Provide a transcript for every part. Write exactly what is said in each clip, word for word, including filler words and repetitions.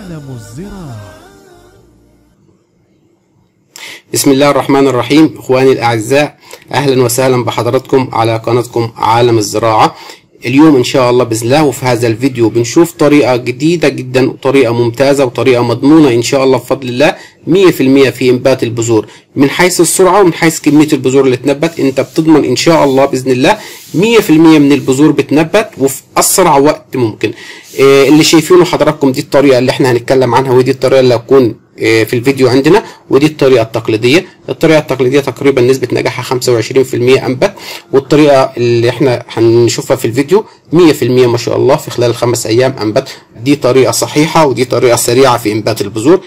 عالم الزراعة. بسم الله الرحمن الرحيم. اخواني الاعزاء، اهلا وسهلا بحضراتكم على قناتكم عالم الزراعة. اليوم ان شاء الله باذن الله وفي هذا الفيديو بنشوف طريقة جديدة جدا وطريقة ممتازة وطريقة مضمونة ان شاء الله بفضل الله مية في المية في انبات البذور، من حيث السرعة ومن حيث كمية البذور اللي تنبت. انت بتضمن ان شاء الله باذن الله مية في المية من البذور بتنبت وفي اسرع وقت ممكن. إيه اللي شايفينه حضراتكم دي الطريقة اللي احنا هنتكلم عنها، ودي الطريقة اللي هتكون في الفيديو عندنا، ودي الطريقة التقليدية. الطريقة التقليدية تقريبا نسبة نجاحها خمسة وعشرين في المية أنبت، والطريقة اللي احنا هنشوفها في الفيديو مية في المية ما شاء الله في خلال خمس أيام أنبت. دي طريقة صحيحة ودي طريقة سريعة في إنبات البذور.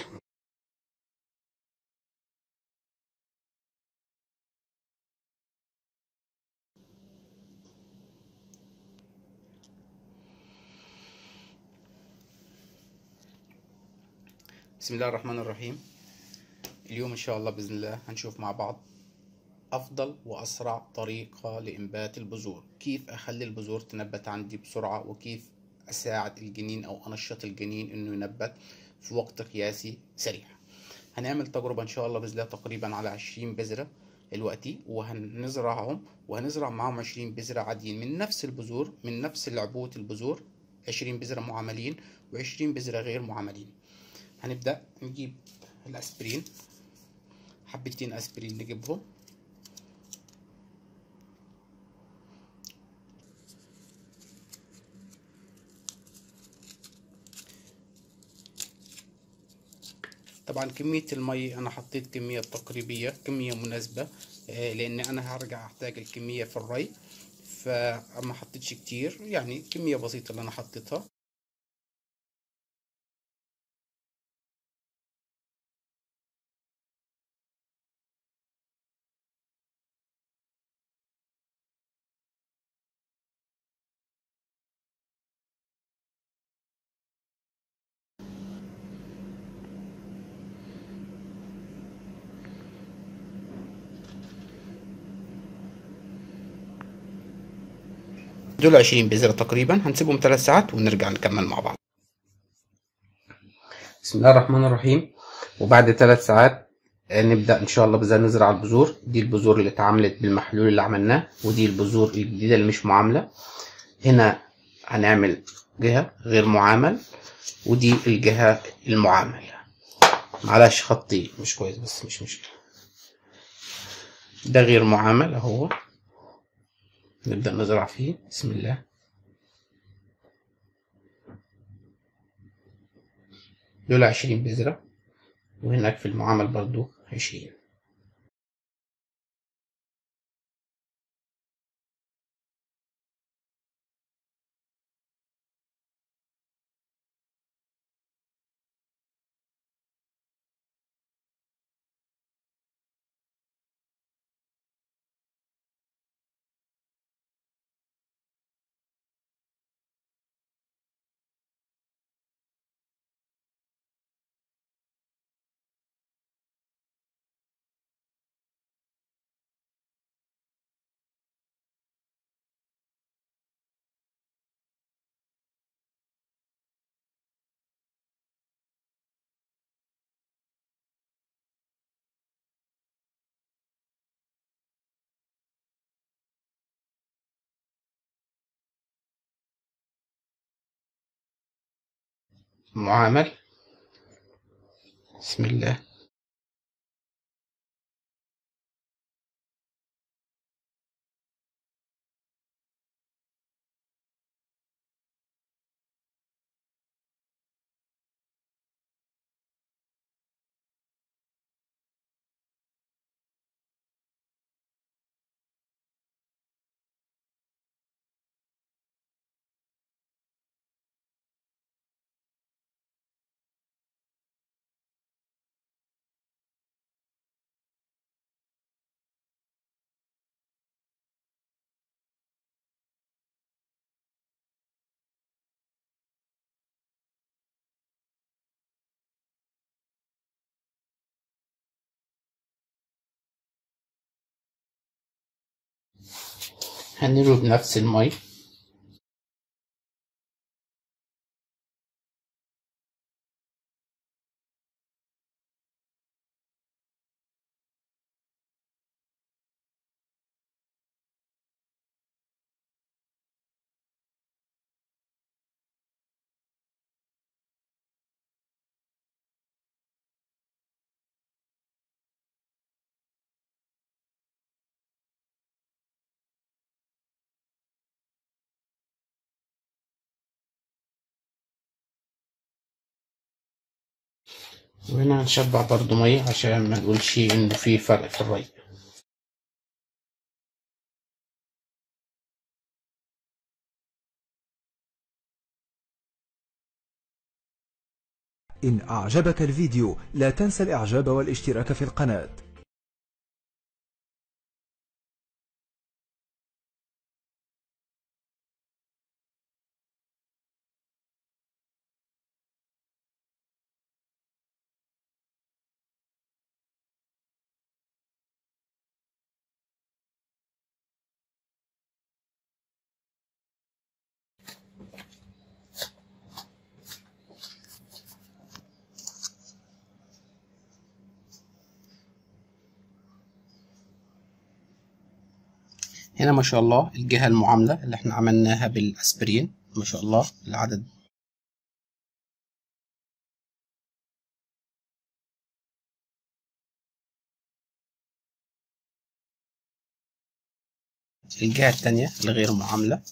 بسم الله الرحمن الرحيم. اليوم إن شاء الله بإذن الله هنشوف مع بعض أفضل وأسرع طريقة لإنبات البذور، كيف أخلي البذور تنبت عندي بسرعة، وكيف أساعد الجنين أو أنشط الجنين إنه ينبت في وقت قياسي سريع. هنعمل تجربة إن شاء الله بإذن الله تقريبا على عشرين بذرة دلوقتي، وهنزرعهم وهنزرع معاهم عشرين بذرة عاديين من نفس البذور، من نفس العبوة البذور، عشرين بذرة معاملين وعشرين بذرة غير معاملين. هنبدأ نجيب الأسبرين، حبتين أسبرين نجيبهم، طبعا كمية المي أنا حطيت كمية تقريبية، كمية مناسبة، لأن أنا هرجع أحتاج الكمية في الري، فما حطيتش كتير، يعني كمية بسيطة اللي أنا حطيتها. دول عشرين بذرة تقريبا، هنسيبهم ثلاث ساعات ونرجع نكمل مع بعض. بسم الله الرحمن الرحيم. وبعد ثلاث ساعات نبدأ إن شاء الله بإذن نزرع البذور. دي البذور اللي اتعاملت بالمحلول اللي عملناه، ودي البذور الجديدة اللي مش معاملة. هنا هنعمل جهة غير معامل، ودي الجهة المعامل. معلش خطي مش كويس بس مش مشكلة. ده غير معامل اهو، نبدأ نزرع فيه. بسم الله. دول عشرين بذرة، وهناك في المعامل برضو عشرين. معامل. بسم الله. هنروي بنفس المي. وهنا هنشبع برضو مية عشان ما نقولش انه في فرق في الري. إن أعجبك الفيديو لا تنسى الإعجاب والاشتراك في القناة. هنا ما شاء الله الجهة المعاملة اللي احنا عملناها بالاسبرين ما شاء الله العدد الجهة التانية الغير معاملة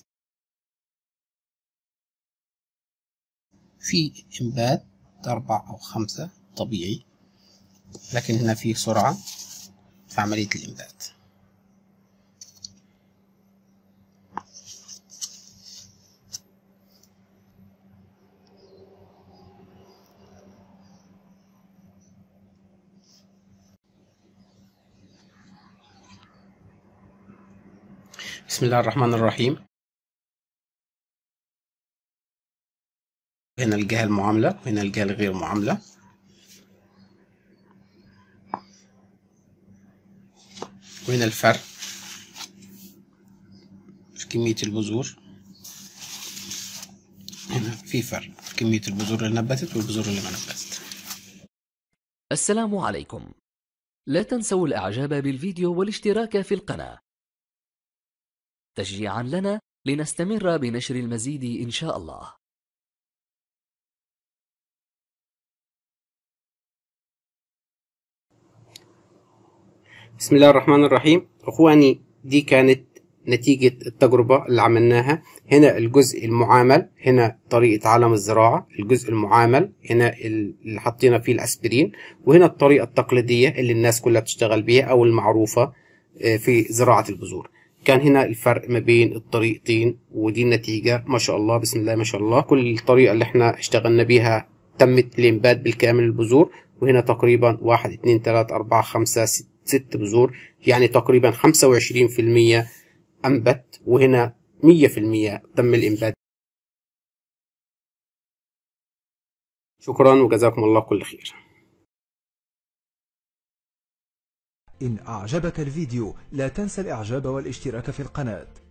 في إنبات أربعة أو خمسة طبيعي، لكن هنا في سرعة في عملية الإنبات. بسم الله الرحمن الرحيم. هنا الجهة المعاملة وهنا الجهة الغير معاملة. وهنا الفرق في كمية البذور. هنا في فرق في كمية البذور اللي نبتت والبذور اللي ما نبتت. السلام عليكم. لا تنسوا الإعجاب بالفيديو والاشتراك في القناة تشجيعا لنا لنستمر بنشر المزيد إن شاء الله. بسم الله الرحمن الرحيم. اخواني دي كانت نتيجة التجربة اللي عملناها. هنا الجزء المعامل، هنا طريقة علم الزراعة الجزء المعامل، هنا اللي حطينا فيه الاسبرين، وهنا الطريقة التقليدية اللي الناس كلها بتشتغل بيها او المعروفة في زراعة البذور. كان هنا الفرق ما بين الطريقتين، ودي النتيجة ما شاء الله بسم الله ما شاء الله. كل الطريقة اللي احنا اشتغلنا بيها تمت الانبات بالكامل البذور، وهنا تقريبا واحد اتنين تلاتة اربعة خمسة ست ست بذور، يعني تقريبا خمسة وعشرين في المية انبت، وهنا مية في المية تم الانبات. شكرا وجزاكم الله كل خير. إن أعجبك الفيديو لا تنسى الإعجاب والاشتراك في القناة.